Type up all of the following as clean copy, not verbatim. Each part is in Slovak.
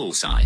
bullseye.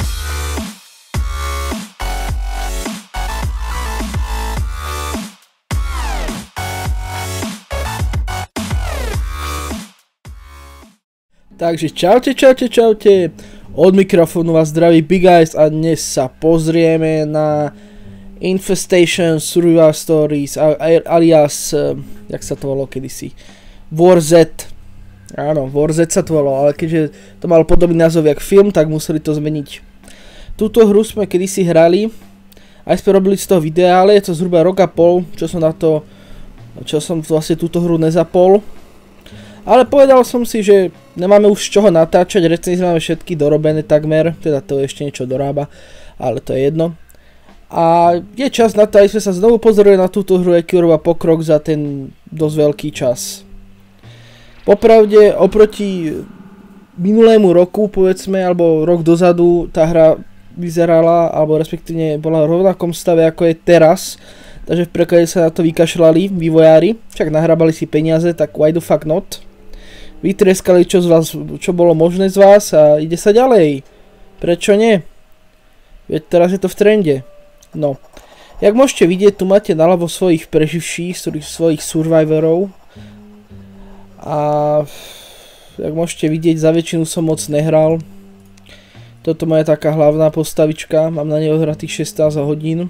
Takže čaute. Od mikrofónu vás zdraví Big Eyes a dnes sa pozrieme na Infestation Survival Stories alias, jak sa to volalo kedysi, War Z. Áno, War Z sa to volalo, ale keďže to mal podobný názov jak film, tak museli to zmeniť. Túto hru sme kedysi hrali, aj sme robili z toho videa, ale je to zhruba rok a pol, čo som vlastne túto hru nezapol. Ale povedal som si, že nemáme už z čoho natáčať, recenzie máme všetky dorobené takmer, teda to ešte niečo dorába, ale to je jedno. A je čas na to, aby sme sa znovu pozreli na túto hru, aký urobila pokrok za ten dosť veľký čas. Popravde, oproti minulému roku, povedzme, alebo rok dozadu, tá hra vyzerala, alebo respektíve bola v rovnakom stave ako je teraz. Takže v preklade sa na to vykašľali vývojári, však nahrábali si peniaze, tak why the fuck not? Vytrieskali čo bolo možné z vás a ide sa ďalej. Prečo nie? Veď teraz je to v trende. No. Jak môžete vidieť, tu máte naľavo svojich preživších, svojich survivorov. A jak môžete vidieť, za väčšinu som moc nehral. Toto moja taká hlavná postavička, mám na nej odhratých 16 hodín.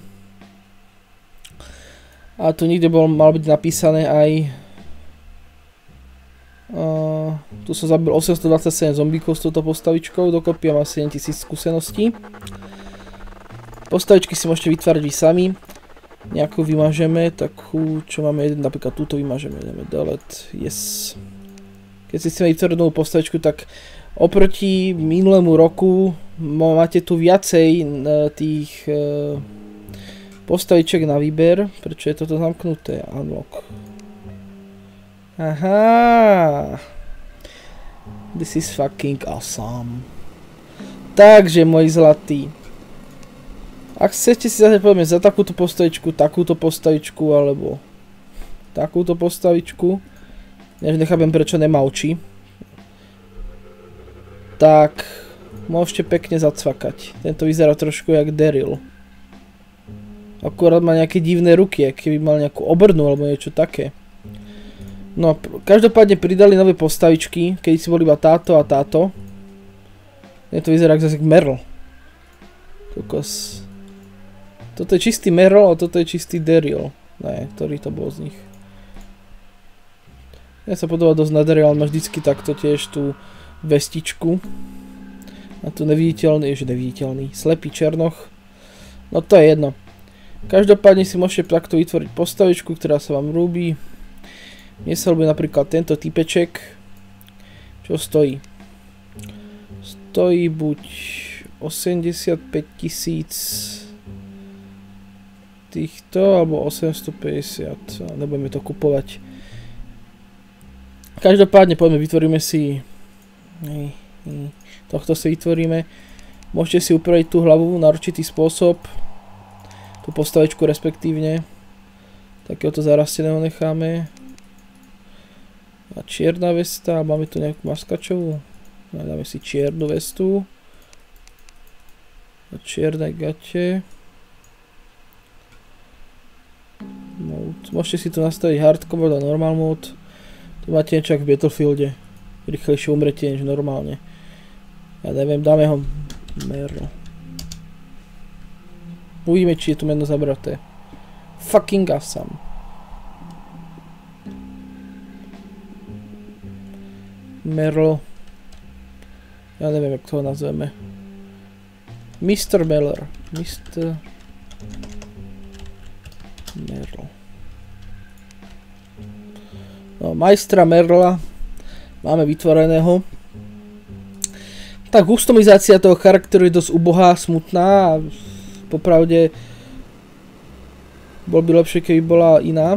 A tu niekde mal byť napísané aj... tu som zabil 827 zombíkov s touto postavičkou, dokopy mám 7000 skúseností. Postavičky si môžete vytvárať vy sami. Nejakú vymažeme, takú, čo máme jeden, napríklad túto vymažeme, ideme delete, yes. Keď si chceme vytvárať novú postavičku, tak oproti minulému roku máte tu viacej tých postaviček na výber. Prečo je toto zamknuté? Unlock. Aha. This is fucking awesome. Takže, moji zlatí. Ak chcete si zase povedať za takúto postavičku, alebo takúto postavičku, než nechápem prečo nemá oči, tak môžete pekne zacvakať. Tento vyzerá trošku jak Daryl. Akurát má nejaké divné ruky, keby mal nejakú obrnu alebo niečo také. No, každopádne pridali nové postavičky, keď si boli iba táto a táto. To vyzerá ako zase Merl. Kokos. Toto je čistý Merl a toto je čistý Daryl. Ne, ktorý to bol z nich. Ja sa podobá dosť na Daryl, ale má vždycky takto tiež tú vestičku. A tu neviditeľný, slepý černoch. No to je jedno. Každopádne si môžete takto vytvoriť postavičku, ktorá sa vám ľúbi. Mne sa ľúbi napríklad tento typeček. Čo stojí? Stojí buď 85 000 týchto, alebo 850. Nebudeme to kupovať. Každopádne poďme, vytvoríme si... Tohto si vytvoríme. Môžete si upraviť tú hlavu na určitý spôsob. Tú postavičku respektívne. Takéhoto zarasteného necháme. A čierna vesta, máme tu nejakú maskačovú. Dáme si čiernu vestu. A čierne gate. Mode. Môžete si tu nastaviť hardcore mode a normal mode. Tu máte niečo v Battlefielde. Rýchlejšie umretie než normálne. Ja neviem, dáme ho Merl. Uvidíme, či je tu meno zabraté. Fucking awesome. Merl. Ja neviem, jak toho nazveme. Mr. Meller. Mr. Merl. No, majstra Merla máme vytvoreného. Tá customizácia toho charakteru je dosť ubohá, smutná a popravde bol by lepšie, keby bola iná.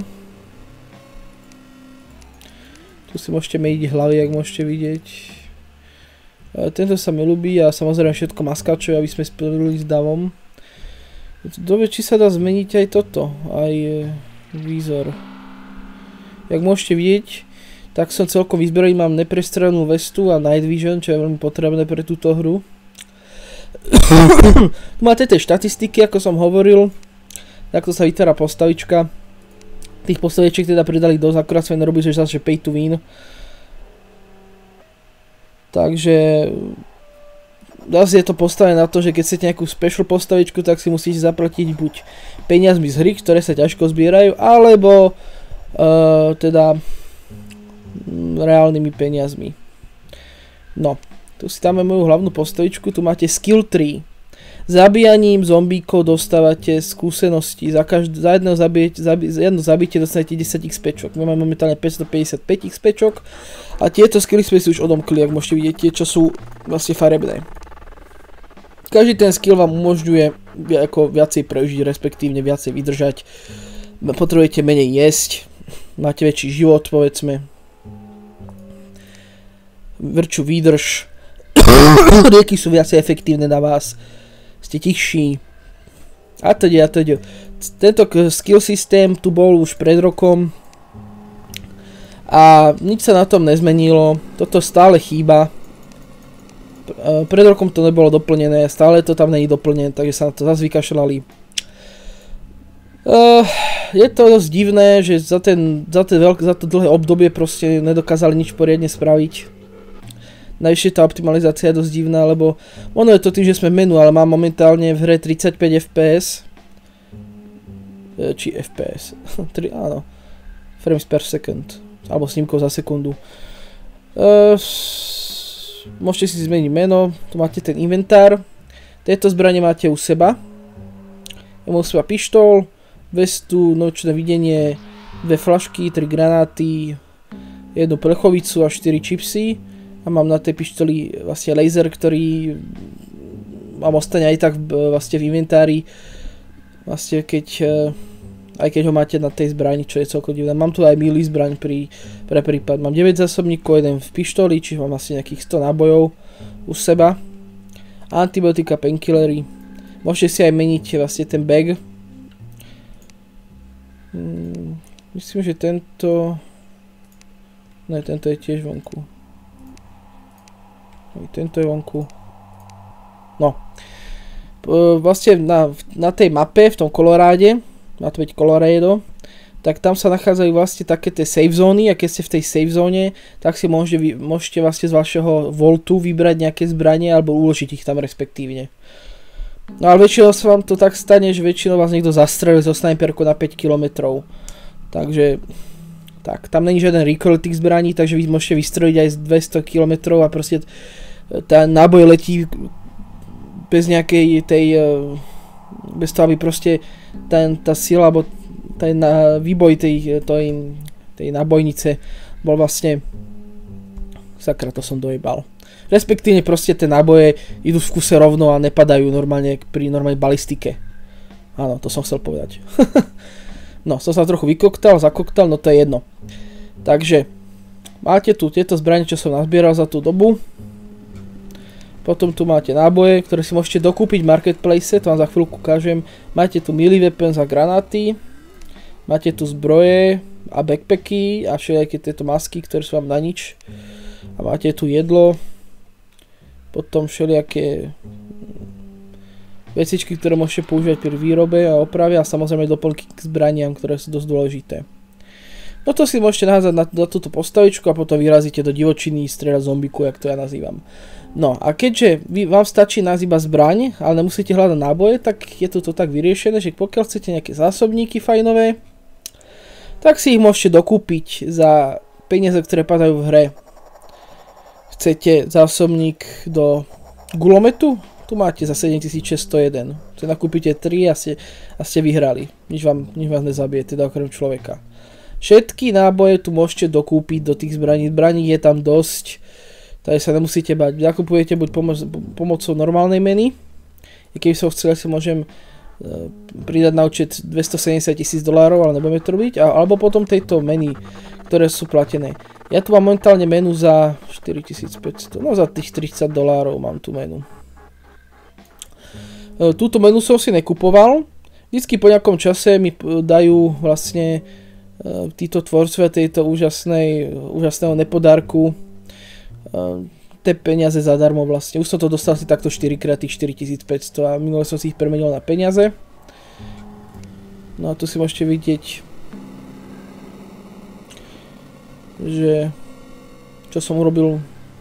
Tu si môžete meniť hlavy, jak môžete vidieť. Tento sa mi ľúbi a samozrejme všetko maskačuje, aby sme splnili s davom. Dobre, či sa dá zmeniť aj toto, aj výzor. Jak môžete vidieť, tak som celkom vyzbrojený, mám neprestranú vestu a night vision, čo je veľmi potrebné pre túto hru. Tu máte tie štatistiky, ako som hovoril. Takto sa vytvára postavička. Tých postavičiek teda pridali dosť, akurát sa nerobí, že zase pay to win. Takže zase je to postavené na to, že keď chcete nejakú special postavičku, tak si musíte zaplatiť buď peniazmi z hry, ktoré sa ťažko zbierajú, alebo teda reálnymi peniazmi. No, tu si dáme moju hlavnú postavičku, tu máte skill tree. Zabíjaním zombíkov dostávate skúsenosti, za jedno zabitie dostanete 10 XP. My máme momentálne 555 XP a tieto skilly sme si už odomkli, ak môžete vidieť, tie čo sú vlastne farebné. Každý ten skill vám umožňuje ako viacej prežiť, respektívne viacej vydržať. Potrebujete menej jesť, máte väčší život, povedzme. Väčšiu výdrž. Rieky sú viacej efektívne na vás. Ste tichší. A teda. Tento skill systém tu bol už pred rokom. A nič sa na tom nezmenilo. Toto stále chýba. Pred rokom to nebolo doplnené. Stále to tam není doplnené, takže sa na to zase vykašľali. Je to dosť divné, že za to dlhé obdobie proste nedokázali nič poriadne spraviť. Najvyššie tá optimalizácia je dosť divná, lebo ono je to tým, že sme menu, ale mám momentálne v hre 35 FPS. Či FPS. Áno. Frames per second. Alebo snímkov za sekundu. Môžete si zmeniť meno. Tu máte ten inventár. Tieto zbranie máte u seba. Ja mám u seba pištol, vestu, nočné videnie, 2 flašky, 3 granáty, 1 plechovicu a 4 čipsy. A mám na tej pištoli vlastne laser, ktorý vám ostane aj tak vlastne v inventári. Vlastne aj keď ho máte na tej zbrani, čo je celkom divné. Mám tu aj melee zbraň pre prípad. Mám 9 zásobníkov, 1 v pištoli, čiže mám asi nejakých 100 nábojov u seba. Antibiotika, painkillery. Môžete si aj meniť vlastne ten bag. Myslím, že tento... Ne, tento je tiež vonku. Tento je vonku. No. Vlastne na tej mape, v tom Koloráde, má to byť Colorado, tak tam sa nachádzajú vlastne také tie save zóny a keď ste v tej save zóne, tak si môžete vlastne z vašeho voltu vybrať nejaké zbranie alebo uložiť ich tam respektívne. No ale väčšinou sa vám to tak stane, že väčšinou vás niekto zastrelí zo sniperku na 5 km. Takže... Tak, tam není žiaden recoil tých zbraní, takže vy môžete vystreliť aj z 200 km a proste tá náboj letí bez nejakej bez toho, aby proste tá sila, alebo ten výboj tej nábojnice bol vlastne... Sakra, to som dojebal. Respektívne proste tie náboje idú v kuse rovno a nepadajú normálne pri normálnej balistike. Áno, to som chcel povedať. No, som sa trochu zakoktal, no to je jedno. Takže, máte tu tieto zbranie, čo som nazbieral za tú dobu. Potom tu máte náboje, ktoré si môžete dokúpiť v marketplace, to vám za chvíľku ukážem. Máte tu melee weapons a granáty. Máte tu zbroje a backpacky a všelijaké tieto masky, ktoré sú vám na nič. A máte tu jedlo. Potom všelijaké vecičky, ktoré môžete používať pri výrobe a oprave a samozrejme doplnky k zbraniam, ktoré sú dosť dôležité. No to si môžete naházať na túto postavičku a potom vyrazíte do divočiny strieľať zombiku, jak to ja nazývam. No a keďže vám stačí nájsť iba zbraň, ale nemusíte hľadať náboje, tak je to tak vyriešené, že pokiaľ chcete nejaké zásobníky fajnové, tak si ich môžete dokúpiť za peniaze, ktoré padajú v hre. Chcete zásobník do gulometu? Tu máte za 7601. Tu nakúpite 3 a ste vyhrali. Nič vás nezabije, teda okrem človeka. Všetky náboje tu môžete dokúpiť do tých zbraní. Zbraní je tam dosť, takže sa nemusíte bať. Zakupujete buď pomocou normálnej meny. I keby som chcel, si môžem pridať na účet $270,000, ale nebudeme to robiť. Alebo potom tejto meny, ktoré sú platené. Ja tu mám momentálne menu za 4500, no za tých $30 mám tu menu. Túto menu som si nekupoval. Vždycky po nejakom čase mi dajú vlastne títo tvorcovia tejto úžasného nepodárku mŕte peniaze zadarmo vlastne. Už som to dostal si takto 4 krát tých 4500 a minule som si ich premenil na peniaze. No a tu si môžete vidieť, že čo som urobil.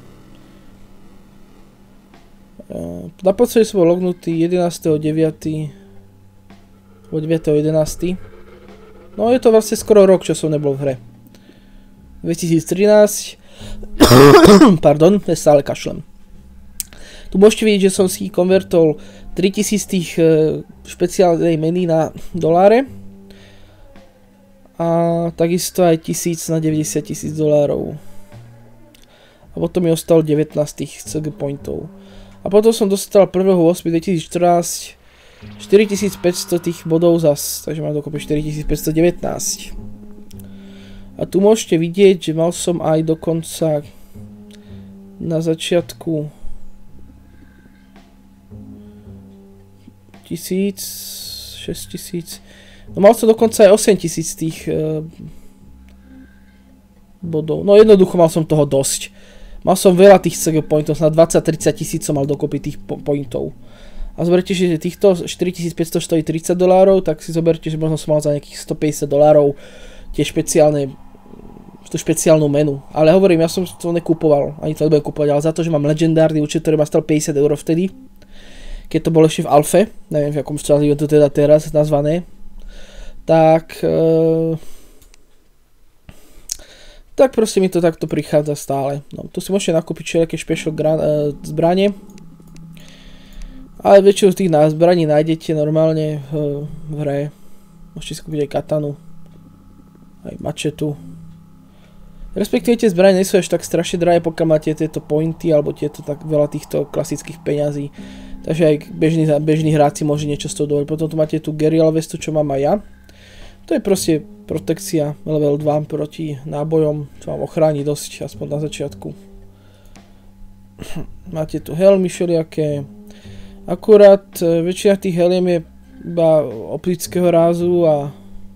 Na podstate som bol lognutý 11.9. alebo 9.11. No je to vlastne skoro rok, čo som nebol v hre. 2013. Pardon, ja stále kašlem. Tu môžete vidieť, že som si konvertol 3000 tých špeciálnej meny na doláre. A takisto aj 1000 na 90 000 dolárov. A potom mi ostalo 19 tých CG pointov. A potom som dostal 1.8.2014 4500 tých bodov zas, takže mám dokopy 4519. A tu môžete vidieť, že mal som aj dokonca na začiatku 1000, 6000, no mal som dokonca aj 8000 tých bodov. No jednoducho mal som toho dosť. Mal som veľa tých CG pointov, na 20-30 tisíc som mal dokopy tých pointov. A zoberte, že týchto 4500 stojí $30, tak si zoberte, že možno som mal za nejakých $150 tie špeciálne, tú špeciálnu menu. Ale hovorím, ja som to nekupoval, ani to nebudem kupovať, ale za to, že mám legendárny účet, ktorý ma stal €50 vtedy, keď to bolo ešte v alfe, neviem v akom štádiu je to teda teraz nazvané, tak proste mi to takto prichádza stále. No, tu si môžete nakúpiť všelijaké special zbranie. Ale väčšinu z tých zbraní nájdete normálne v hre. Môžete si kúpiť aj katanu. Aj mačetu. Respektíve tie zbranie nie sú až tak strašne drahé, pokiaľ máte tieto pointy alebo tieto tak veľa týchto klasických peňazí. Takže aj bežný hráč si môže niečo z toho dovoliť. Potom tu máte tú guerrilla vestu, čo mám aj ja. To je proste protekcia level 2 proti nábojom, čo vám ochráni dosť, aspoň na začiatku. Máte tu helmy všelijaké. Akurát väčšina tých heliem je iba optického rázu a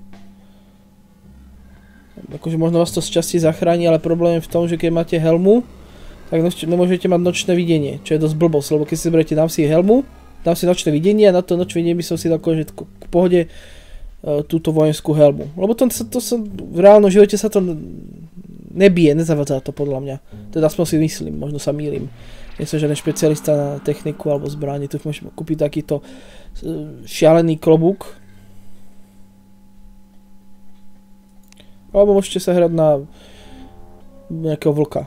akože možno vás to z časti zachráni, ale problém je v tom, že keď máte helmu, tak nemôžete mať nočné videnie, čo je dosť blbosť, lebo keď si zoberiete, dám si helmu, dám si nočné videnie a na to nočné videnie by som si dal akože k pohode túto vojenskú helmu. Lebo to sa v reálnom živote sa to nebije, nezavadzá to podľa mňa. Teda aspoň si myslím, možno sa mýlim. Nie som žiaden špecialista na techniku alebo zbranie, tu môžeme kúpiť takýto šialený klobúk. Alebo môžete sa hrať na nejakého vlka.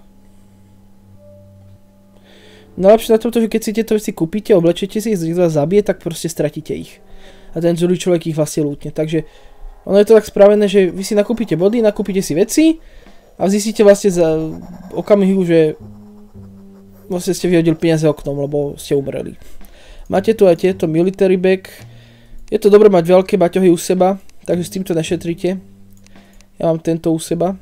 Najlepšie na to, že keď si tieto veci kúpite, oblečete si, ich vás zabije, tak proste stratíte ich. A ten druhý človek ich vlastne lútne. Takže ono je to tak spravené, že vy si nakúpite body, nakúpite si veci a zistíte vlastne za okamihu, že vlastne ste vyhodili peniaze oknom, lebo ste umreli. Máte tu aj tieto military bag. Je to dobré mať veľké baťohy u seba, takže s týmto nešetrite. Ja mám tento u seba.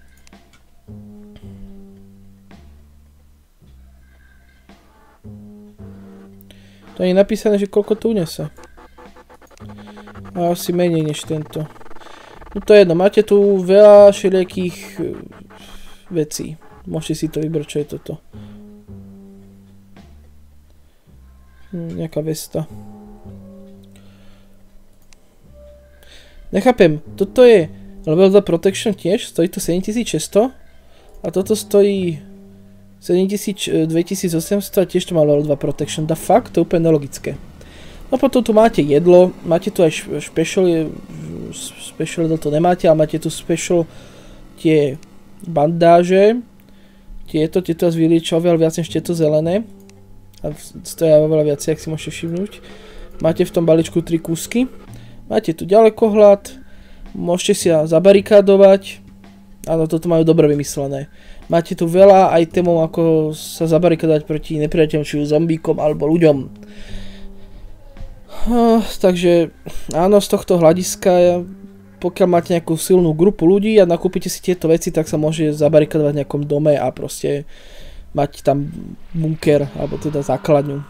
To je napísané, že koľko to unese. A asi menej než tento. No to je jedno, máte tu veľa všelijakých vecí. Môžete si to vybrať, čo je toto. Nejaká vesta. Nechápem, toto je level 2 protection tiež, stojí to 7600 a toto stojí 2800 a tiež to má level 2 protection. Da fakt, to je úplne nelogické. No potom tu máte jedlo, máte tu aj special jedlo to nemáte, ale máte tu special tie bandáže, tieto vás vyliečia oveľa viac než tieto zelené a stoja oveľa viac, ak si môžete všimnúť. Máte v tom balíčku 3 kúsky, máte tu ďalekohľad, môžete si zabarikádovať, áno, toto majú dobre vymyslené. Máte tu veľa itemov, ako sa zabarikádovať proti nepriateľom, či zombíkom alebo ľuďom. Takže áno, z tohto hľadiska, pokiaľ máte nejakú silnú grupu ľudí a nakúpite si tieto veci, tak sa môže zabarikadovať v nejakom dome a proste mať tam bunker, alebo teda základňu.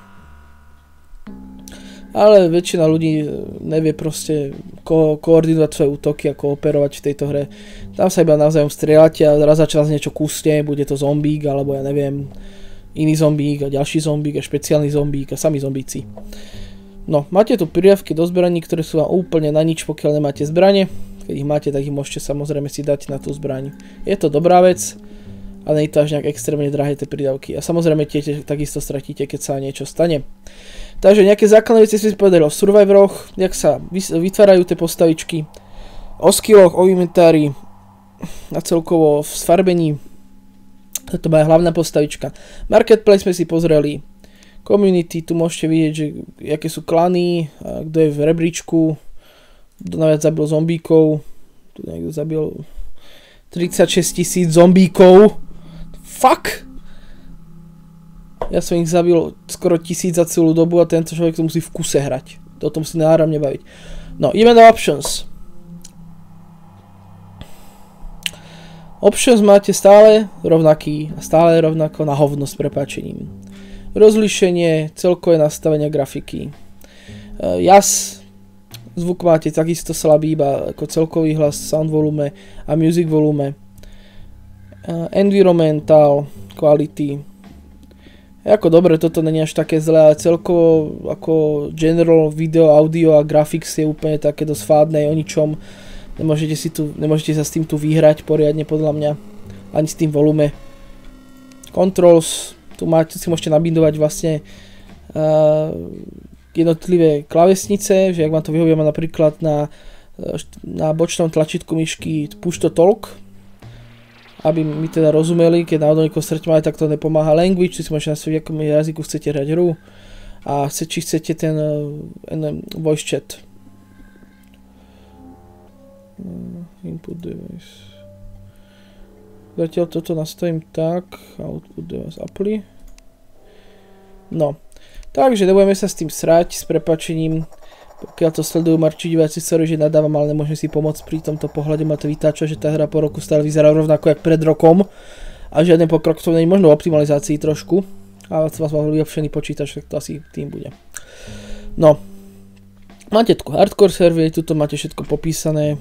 Ale väčšina ľudí nevie proste koordinovať svoje útoky a kooperovať v tejto hre. Tam sa iba navzájom strieľate a raz za čas niečo kusne, bude to zombík, alebo ja neviem, iný zombík a ďalší zombík a špeciálny zombík a sami zombíci. No, máte tu pridávky do zbraní, ktoré sú vám úplne na nič, pokiaľ nemáte zbranie. Keď ich máte, tak ich môžete samozrejme si dať na tú zbraň. Je to dobrá vec, ale nie je to až nejak extrémne drahé tie pridávky. A samozrejme tie takisto stratíte, keď sa niečo stane. Takže nejaké základné veci si povedali o survivoroch, jak sa vytvárajú tie postavičky, o skilloch, o inventári a celkovo v sfarbení. Toto je hlavná postavička. Marketplace sme si pozreli. Community, tu môžete vidieť, že aké sú klany, kto je v rebríčku, kto najviac zabil zombíkov. Tu niekto zabil 36 000 zombíkov. Fuck! Ja som ich zabil skoro 1000 za celú dobu a tento človek to musí v kuse hrať. Toto musí náramne baviť. No, ideme do options. Options máte stále rovnaký a stále rovnako na hovno s prepáčením. Rozlíšenie, celkové nastavenia grafiky. Jas, zvuk máte takisto slabý, iba ako celkový hlas, sound volume a music volume. Environmental, quality. Ako dobre, toto není až také zlé, ale celkovo ako general video, audio a graphics je úplne také dosť fádne, o ničom. Nemôžete sa s tým tu vyhrať poriadne podľa mňa, ani s tým volume. Controls, tu si môžete nabindovať vlastne jednotlivé klávesnice, že ak vám to vyhovuje, mám napríklad na bočnom tlačítku myšky push to talk, aby mi teda rozumeli, keď náhodou niekoho stretneme, tak to nepomáha language, či si môžete nastaviť, v akom jazyku chcete hrať hru a či chcete ten voice chat. Input device. Zatiaľ toto nastavím tak, output device apply. No, takže nebudeme sa s tým srať, s prepáčením. Pokiaľ to sledujú marči diváci, sorry, že nadávam, ale nemôžem si pomôcť pri tomto pohľade, ma to vytáča, že tá hra po roku stále vyzerá rovnako jak pred rokom a žiadny pokrok to nie je možno v optimalizácii trošku, ale to vás má vylepšený počítač, tak to asi tým bude. No, máte tu hardcore server, tuto máte všetko popísané.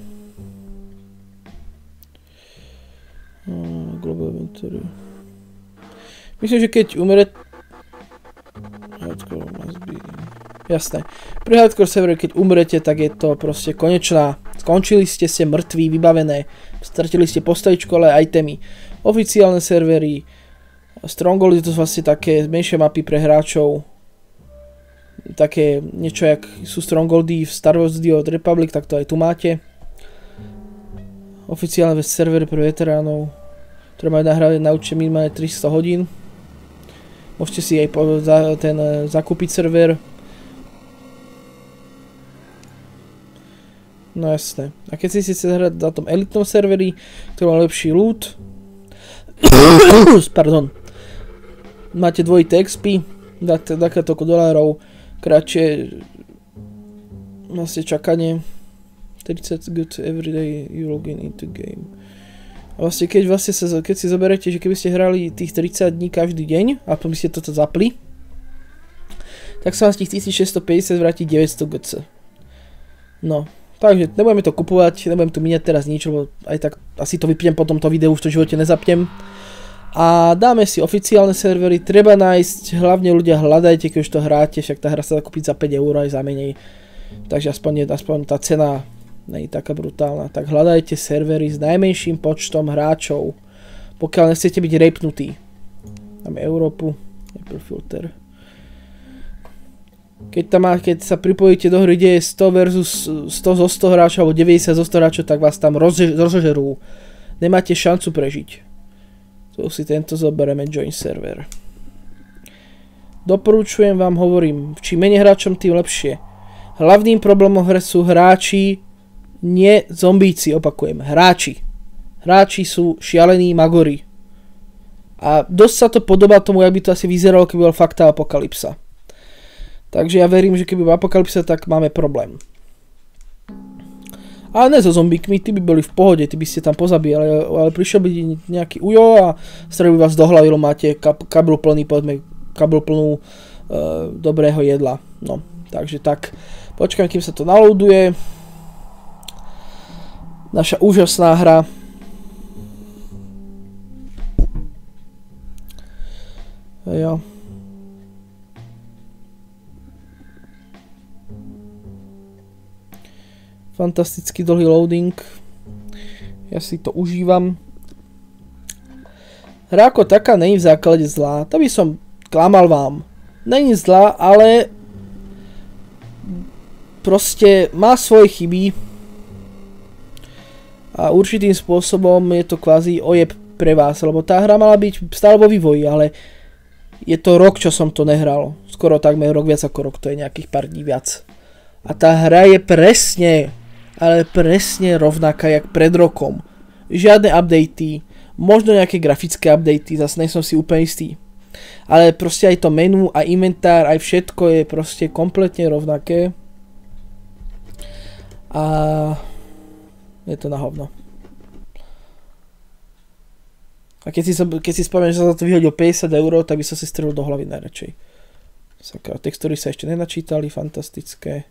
Global inventory. Myslím, že keď umrete... Hardcore must be... Jasné. Pri hardcore serveri, keď umrete, tak je to proste konečná. Skončili ste mŕtvi, vybavené. Stratili ste postavičku, ale aj itemy. Oficiálne servery. Stronghold je to vlastne také menšie mapy pre hráčov. Také niečo, jak sú Strongholdy v Star Wars The Old Republic, tak to aj tu máte. Oficiálne servery pre veteránov, ktoré majú nahrávať na určite minimálne 300 hodín. Môžete si aj zakúpiť server. No jasné. A keď si chcete hrať na tom elitnom serveri, ktorý má lepší loot, pardon, máte dvojité XP, dáte toľko dolárov, kratšie vlastne čakanie. 30 good everyday you login into game. A vlastne keď si zoberete, že keby ste hrali tých 30 dní každý deň a potom by ste toto zapli, tak sa vám z tých 1650 vráti 900 GC. No, takže nebudeme to kupovať, nebudem tu míňať teraz nič, lebo aj tak asi to vypnem po tomto videu, už to v živote nezapnem. A dáme si oficiálne servery, treba nájsť, hlavne ľudia hľadajte, keď už to hráte, však tá hra sa dá kúpiť za 5 € aj za menej. Takže aspoň tá cena nie je taká brutálna. Tak hľadajte servery s najmenším počtom hráčov, pokiaľ nechcete byť rapnutí. Máme Európu, Apple filter. Keď sa pripojíte do hry, kde je 100 versus 100 zo 100 hráčov, alebo 90 zo 100 hráčov, tak vás tam rozžerú. Nemáte šancu prežiť. Tu si tento zoberieme join server. Doporučujem vám, hovorím, čím menej hráčom, tým lepšie. Hlavným problémom hry sú hráči, nie zombíci, opakujem, hráči. Hráči sú šialení magori. A dosť sa to podobá tomu, jak by to asi vyzeralo, keby bola fakt tá apokalypsa. Takže ja verím, že keby bola apokalypsa, tak máme problém. Ale ne so zombíkmi, tí by boli v pohode, tí by ste tam pozabíjali, ale prišiel by nejaký ujo a strelil by vás do hlavy, máte kabel plný, povedzme, kabel plnú dobrého jedla. No, takže tak, počkám, kým sa to naloaduje. Naša úžasná hra. Jo. Fantasticky dlhý loading. Ja si to užívam. Hra ako taká není v základe zlá. To by som klamal vám. Není zlá, ale proste má svoje chyby. A určitým spôsobom je to kvázi ojeb pre vás, lebo tá hra mala byť stále vo vývoji, ale je to rok, čo som to nehral. Skoro takmer rok, viac ako rok, to je nejakých pár dní viac. A tá hra je presne, ale presne rovnaká jak pred rokom. Žiadne updaty, možno nejaké grafické updaty, zase nejsem si úplne istý. Ale proste aj to menu a inventár, aj všetko je proste kompletne rovnaké. A je to na hovno. A keď si spomínam, že som za to vyhodil 50 €, tak by som si strelil do hlavy najradšej. Sakra, textúry sa ešte nenačítali, fantastické.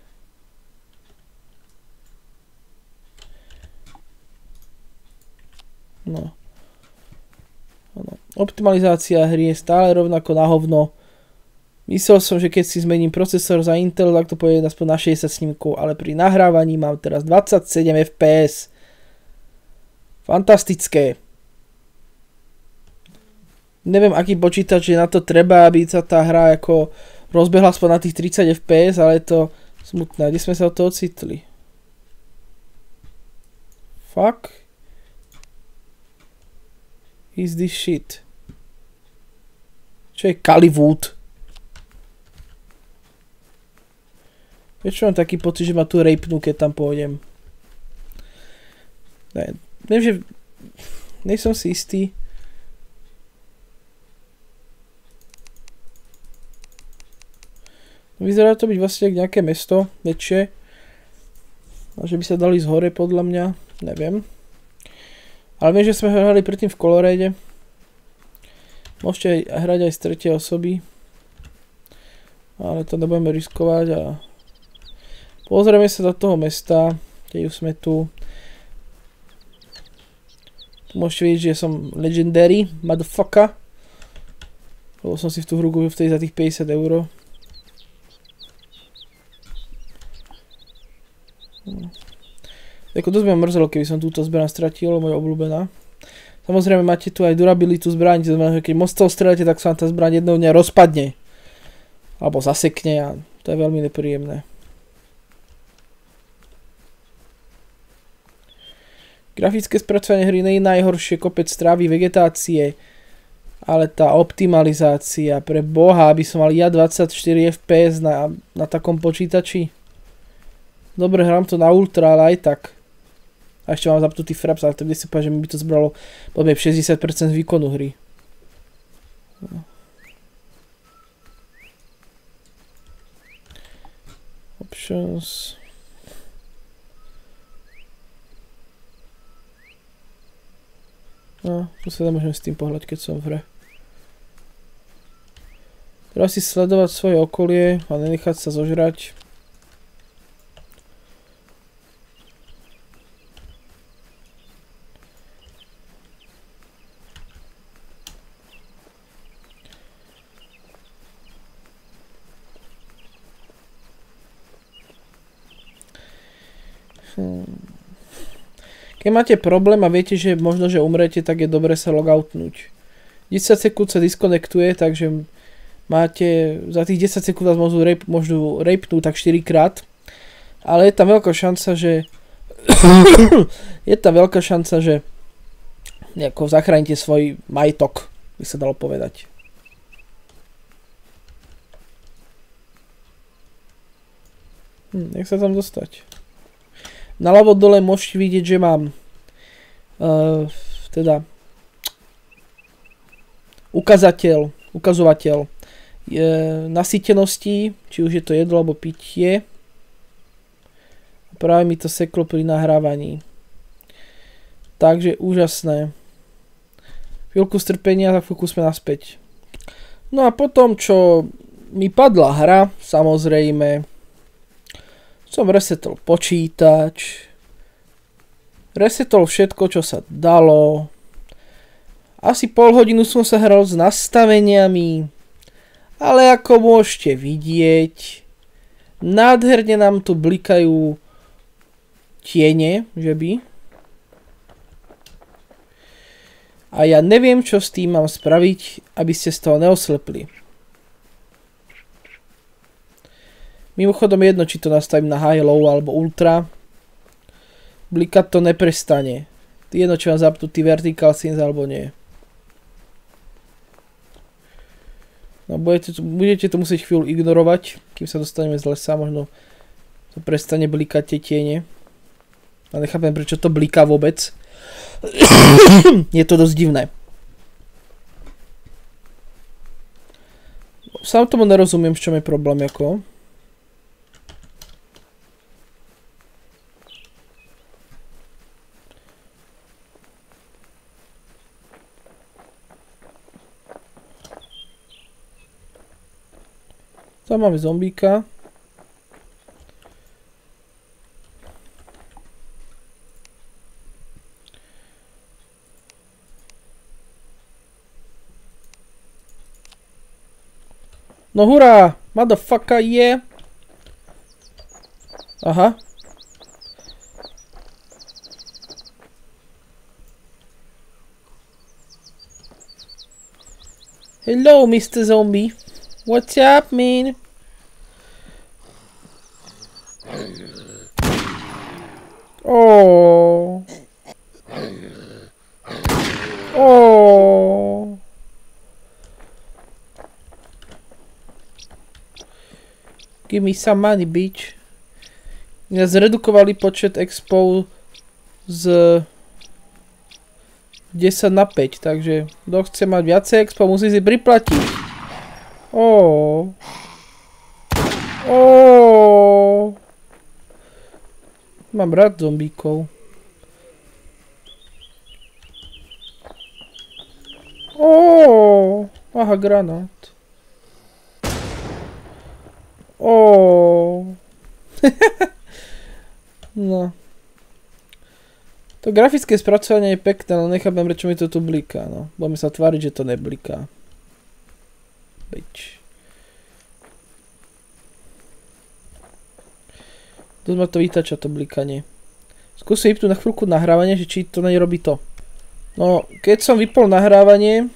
No. Ano. Optimalizácia hry je stále rovnako na hovno. Myslel som, že keď si zmením procesor za Intel, tak to pôjde aspoň na 60 snímkov, ale pri nahrávaní mám teraz 27 FPS. Fantastické. Neviem, aký počítač je na to treba, aby sa tá hra ako rozbehla aspoň na tých 30 FPS, ale je to smutné. Kde sme sa od toho ocitli? Fuck. Is this shit? Čo je Kaliwood? Prečo mám taký pocit, že ma tu rapnú, keď tam pôjdem? Ne, neviem, že... Nejsom si istý. Vyzerá to byť vlastne nejaké mesto, väčšie. A že by sa dali z hore, podľa mňa. Neviem. Ale viem, že sme hrali predtým v Colorade. Môžete hrať aj z tretej osoby. Ale to nebudeme riskovať a... Pozrieme sa do toho mesta, keď už sme tu. Tu môžete vidieť, že som legendary, motherfucker. Lebo som si v tú hru kúpil za tých 50 €. Ako dosť by ma mrzelo, keby som túto zbraň stratil, moja obľúbená. Samozrejme máte tu aj durabilitu zbraň, to znamená, že keď moc toho strelíte, tak sa vám tá zbraň jedného dňa rozpadne. Alebo zasekne a to je veľmi nepríjemné. Grafické spracovanie hry nie je najhoršie, kopec trávy, vegetácie, ale tá optimalizácia, pre boha, aby som mal ja 24 FPS na takom počítači. Dobre, hrám to na ultra, ale aj tak. A ešte mám zapnutý fraps, ale to kde si povedal, že mi by to zbralo podobne 60% výkonu hry. Options... No, tu sa nemôžem s tým pohľať, keď som v hre. Treba si sledovať svoje okolie a nenechať sa zožrať. Keď máte problém a viete, že možno, že umrete, tak je dobre sa logoutnúť. 10 sekúnd sa diskonektuje, takže máte, za tých 10 sekúnd vás môžu rapnúť tak 4 krát. Ale je tam veľká šanca, že nejako zachránite svoj majetok, by sa dalo povedať. Jak sa tam dostať? Naľavo dole môžete vidieť, že mám teda ukazovateľ nasýtenosti, či už je to jedlo alebo pitie. Práve mi to seklo pri nahrávaní. Takže úžasné. Chvíľku strpenia, za chvíľku sme naspäť. No a potom, čo mi padla hra, samozrejme, som resetol počítač, resetol všetko, čo sa dalo Asi pol hodinu som sa hral s nastaveniami, ale ako môžete vidieť, nádherne nám tu blikajú tiene, že by. A ja neviem, čo s tým mám spraviť, aby ste z toho neoslepli. Mimochodom jedno, či to nastavím na high, low alebo ultra. Blikať to neprestane. Jedno, či vám zapnutý vertical scenes alebo nie. No, budete to musieť chvíľu ignorovať, kým sa dostaneme z lesa, možno to prestane blikať tie tiene. A nechápem, prečo to bliká vôbec. Je to dosť divné. Sám tomu nerozumiem, v čom je problém, ako. Tam máme zombíka. No hurá! Motherfucker, yeah! Aha. Hello, Mr. Zombie. What's up, man? Oh. Oh. Give me some money, bitch. Zredukovali počet expov z 10 na 5, takže kto chce mať viacej expo, musí si priplatiť. Oh. Oh. Mám rád zombíkov. Oh. Aha, granát. Oh. No. To grafické spracovanie je pekné, ale nechápem, prečo mi to tu bliká, no. Budeme sa tváriť, že to nebliká. Bič. Tu ma to vytača, to blikanie. Skúsim vypnúť na chvíľku nahrávanie, že či to nerobí to. No, keď som vypol nahrávanie,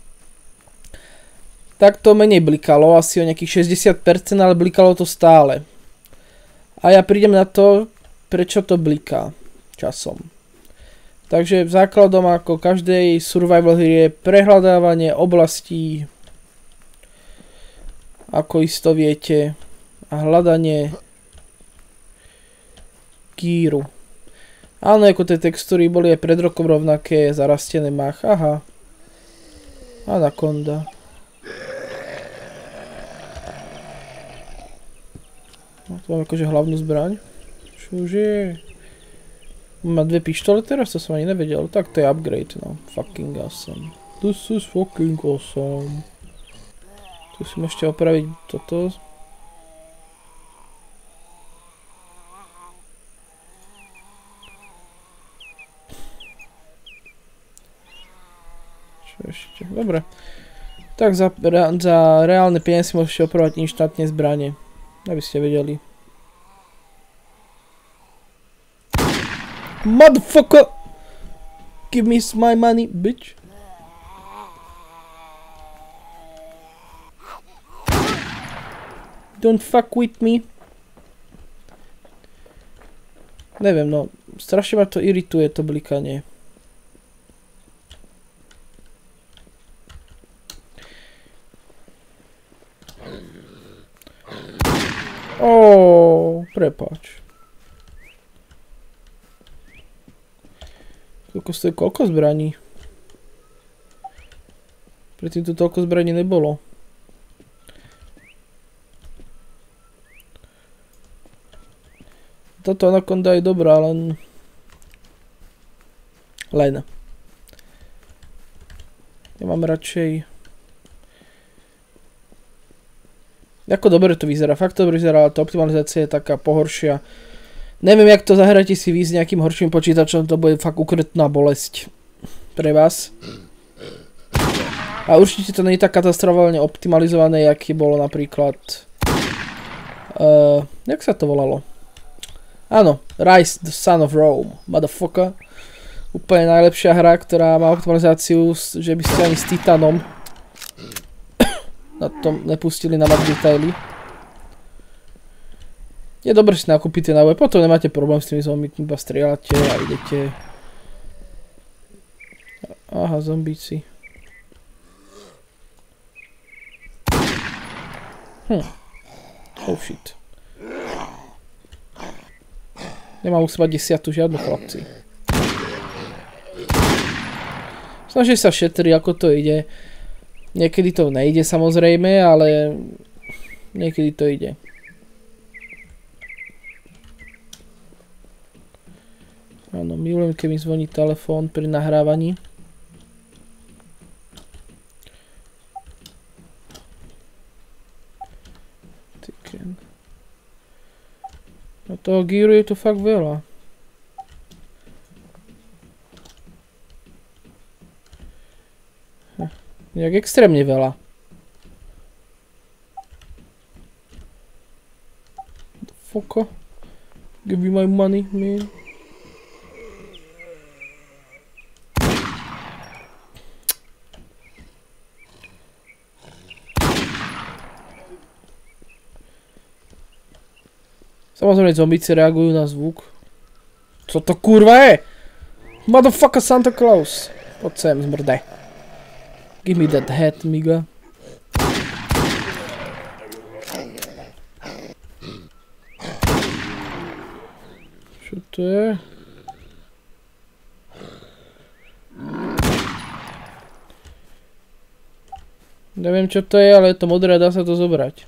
tak to menej blikalo, asi o nejakých 60%, ale blikalo to stále. A ja prídem na to, prečo to bliká časom. Takže základom ako každej survival hry je prehľadávanie oblastí, ako isto viete, a hľadanie kýru. Áno, ako tie textúry boli aj pred rokom rovnaké, zarastené mach, aha. Anakonda. No, tu mám akože hlavnú zbraň. Čože? Má dve pištole teraz, to som ani nevedel. Tak to je upgrade, no. Fucking awesome. This is fucking awesome. Tu si môžete opraviť toto. Čo ešte? Dobre. Tak za reálne peniaze si môžete opravať inštantne zbranie. Aby ste vedeli. Motherfucker! Give me my money, bitch. Don't fuck with me. Neviem, no. Strašne ma to irituje, to blikanie. Prepáč. Koľko zbraní? Predtým tu toľko zbraní nebolo. Toto Anaconda je dobrá, len... Ja mám radšej... Ako dobre to vyzerá, fakt to dobre vyzerá, ale tá optimalizácia je taká pohoršia. Neviem, jak to zahrajte si vy s nejakým horším počítačom, to bude fakt ukretná bolesť pre vás. A určite to nie je tak katastrofálne optimalizované, jak je bolo napríklad... jak sa to volalo? Áno, Rise the Son of Rome, motherfucker. Úplne najlepšia hra, ktorá má optimalizáciu, že by ste ani s Titanom na tom nepustili na max detaily. Je dobré si nakúpiť tie náboje, potom nemáte problém s tými zombíkmi, iba strieľate a idete. Aha, zombíci. Oh shit. Nemám u seba 10 žiadnu, chlapci. Snaží sa šetriť, ako to ide. Niekedy to nejde samozrejme, ale niekedy to ide. Áno, milujem, keď mi zvoní telefón pri nahrávaní. No toho gíru je tu fakt veľa. Nejak extrémne veľa. The fuck? Give me my money, man. Samozrejme zombíci reagujú na zvuk. Co to kurva je? Motherfucker Santa Claus. Poď sem, zmrde. Give me that hat, miga. Čo to je? Neviem čo to je, ale je to modré a dá sa to zobrať.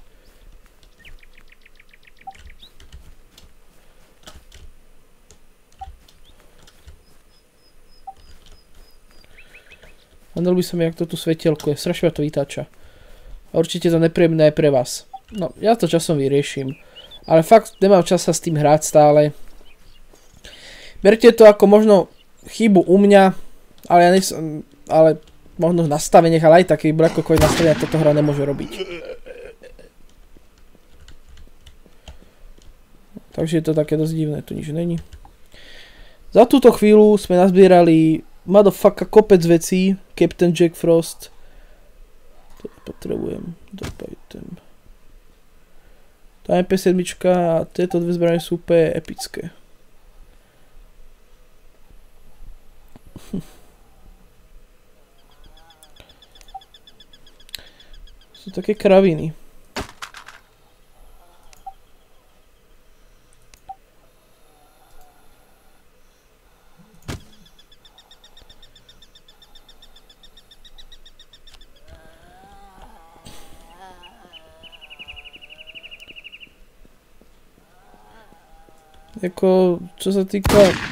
Handel by som, jak to tu svetielko je, strašne to vytáča. A určite to nepríjemné aj pre vás. No, ja to časom vyrieším. Ale fakt nemám čas sa s tým hrať stále. Berte to ako možno chybu u mňa, ale ja nesom, ale možno v nastaveniach, ale aj také blackokové nastavenia táto hra nemôže robiť. Takže je to také dosť divné, tu nič není. Za túto chvíľu sme nazbierali motherfucker kopec vecí, Captain Jack Frost. To potrebujem, dopavitem. Tá MP7 a tieto dve zbrane sú úplne epické. Sú také kraviny. Jako, čo sa týka...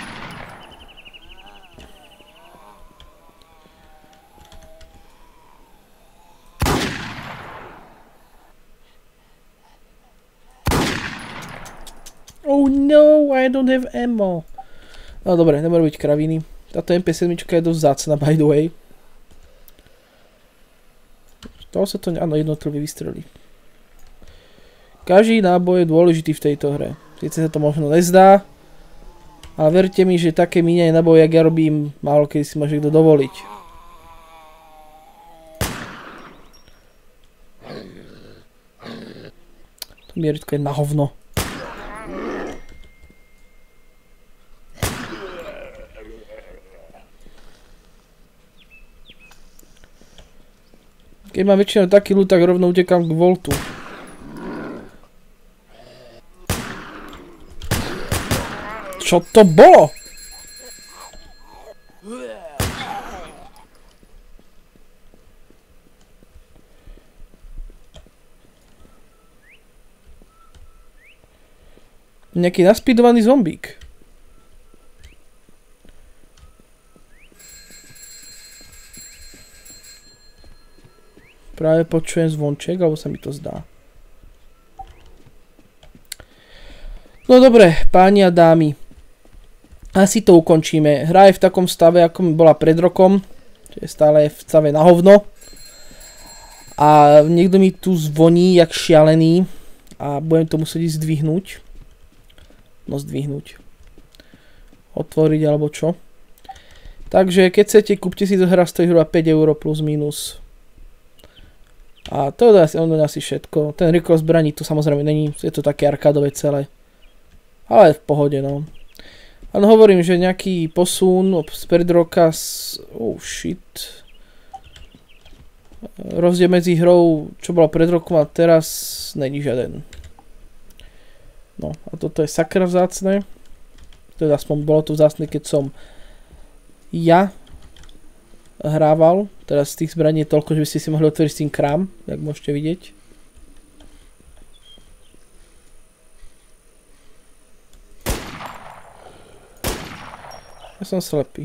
Oh no, I don't have ammo. No dobre, nemôžu byť kraviny. Táto MP7 je dosť vzácna, by the way. Toho sa to... Áno, jednotlivý vystrelí. Každý náboj je dôležitý v tejto hre. Sice sa to možno nezdá, ale verte mi, že také míňanie nábojov, jak ja robím, málo kedy si môže kto dovoliť. To mieritko je na hovno. Keď mám väčšinou taký ľud, tak rovno utekám k Voltu. Čo to bolo? Nejaký naspídovaný zombík. Práve počujem zvonček, alebo sa mi to zdá. No dobre, páni a dámy. Asi to ukončíme. Hra je v takom stave, ako mi bola pred rokom. Čiže stále je v stave na hovno. A niekto mi tu zvoní jak šialený a budem to musieť ísť zdvihnúť. No zdvihnúť. Otvoriť alebo čo. Takže keď chcete, kúpte si to, hra stojí hruba 5 € plus minus. A to je asi všetko. Ten rýchlosť zbraní tu samozrejme není, je to také arkádové celé. Ale v pohode, no. Ale hovorím, že nejaký posun spred roka oh shit. Rozdiel medzi hrou, čo bola pred rokom a teraz, není žiaden. No a toto je sakra vzácne. Teda aspoň bolo to vzácne, keď som ja hrával. Teraz z tých zbraní je toľko, že by ste si mohli otvoriť s tým krám, jak môžete vidieť. Ja som slepý.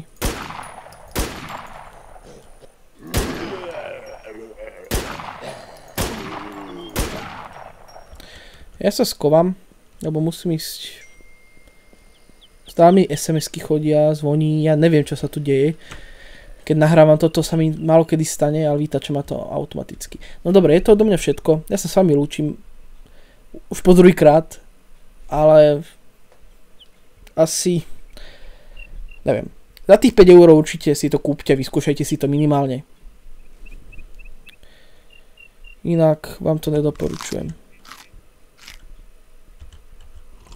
Ja sa skovám, lebo musím ísť. Stále mi SMS-ky chodia, zvoní, ja neviem, čo sa tu deje. Keď nahrávam toto, sa mi málo kedy stane, ale vytača ma to automaticky. No dobre, je to odo mňa všetko. Ja sa s vami lúčim už po druhýkrát, ale asi neviem. Za tých 5 € určite si to kúpte, vyskúšajte si to minimálne. Inak vám to nedoporučujem.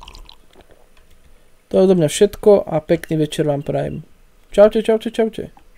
To je odo mňa všetko a pekný večer vám prajem. Čaute, čaute, čaute.